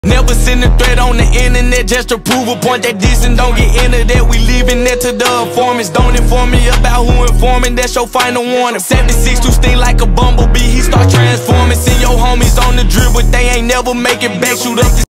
Never send a threat on the internet just to prove a point. That this and don't get into that. We leaving that to the informants. Don't inform me about who informing. That's your final warning. 76 to sting like a bumblebee. He start transforming. Send your homies on the drip, but they ain't never make it back. Shoot up the